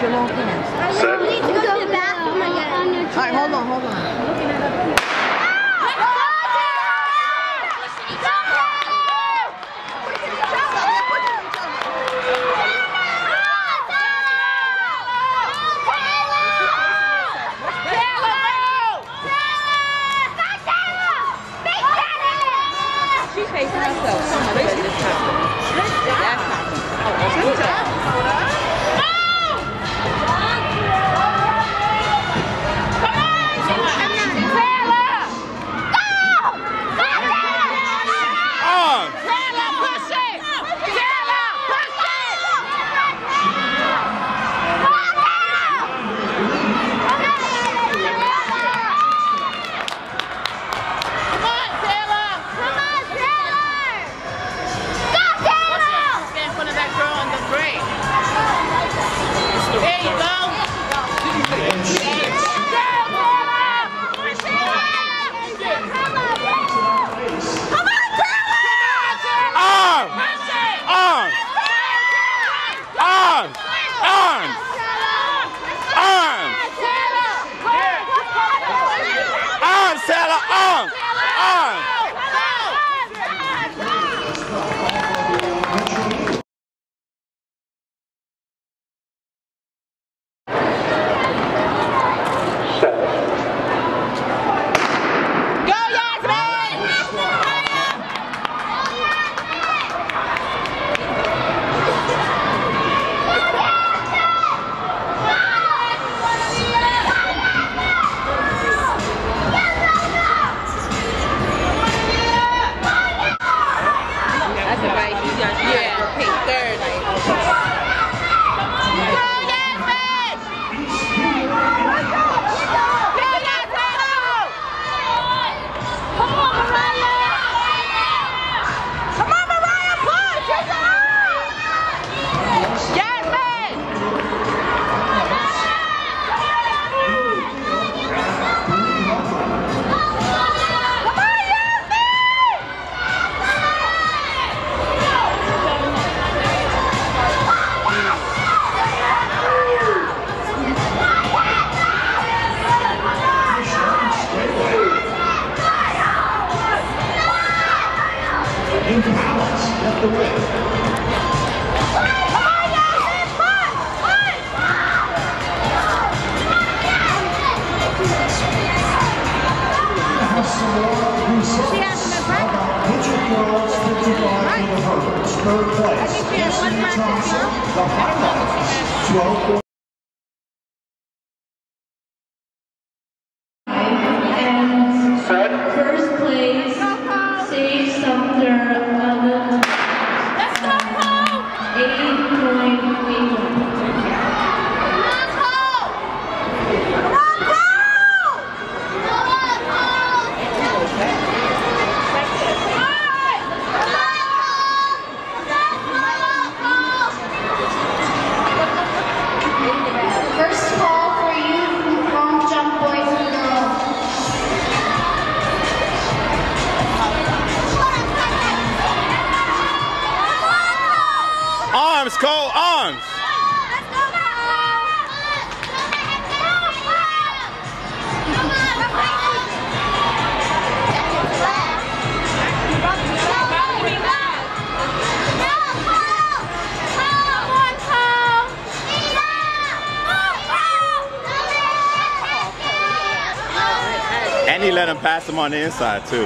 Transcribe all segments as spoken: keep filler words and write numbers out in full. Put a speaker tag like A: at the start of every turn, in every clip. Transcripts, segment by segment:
A: your long pants.
B: I need to go to the bathroom again.
A: All right, hold on, hold on.
C: She's facing herself. Facing this time. That's not. Oh, good job.
D: Arms, Cole, arms. And he let him pass him on the inside too.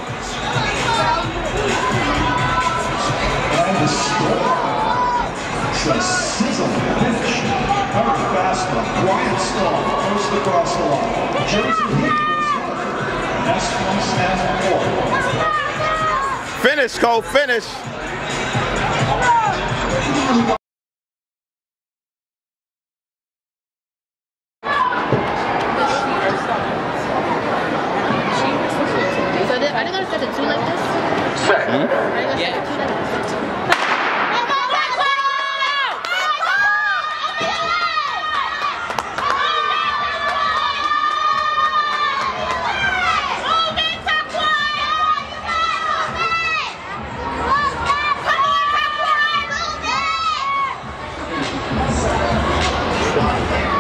E: A sizzle finish. Very fast one. Quiet stall. First across the line. Jersey Heat was next one stands four.
D: Finish, Cole, finish.
B: So are they going to set the two like this?
D: Set.
B: Are they going to set the two like this?
E: Stop.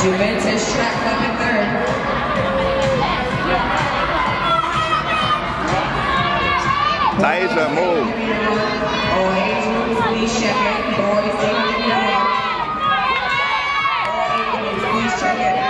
C: Juventus track club in third.
D: Nieasia, move.
C: All age groups, please check in. Boys, take it in. All age groups, please check in.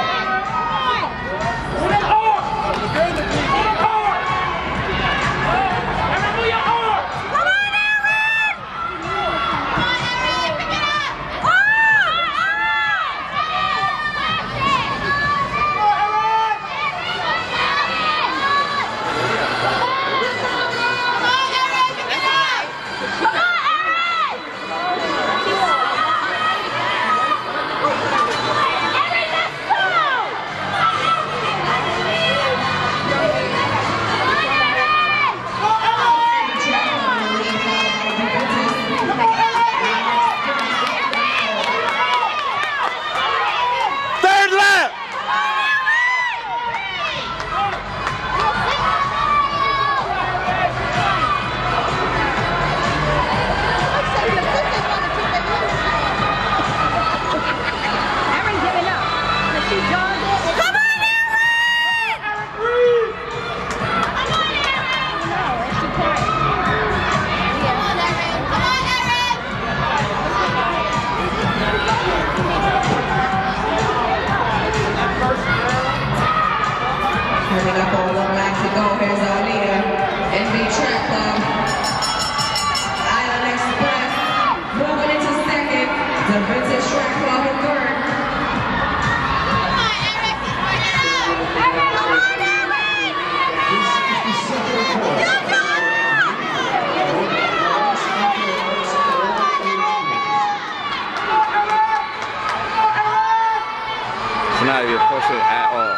C: Coming up on one lap to go, here's our leader, N B Track Club, Island Express, moving into second, the Vintage Track Club in third.
D: It's not even pushing at all.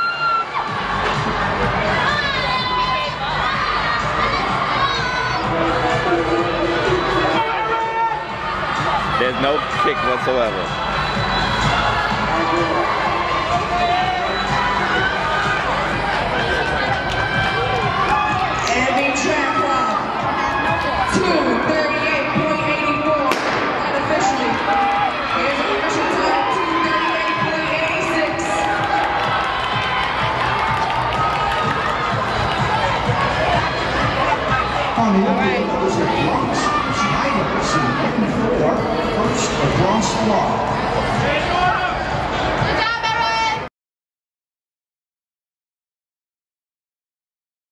D: There's no kick whatsoever.
C: N B Track Club, two thirty-eight point eight four, unofficially. Here's the official time, two thirty-eight point eight six.
E: On the other end, those are bronze. Schneider's in four, first across the line.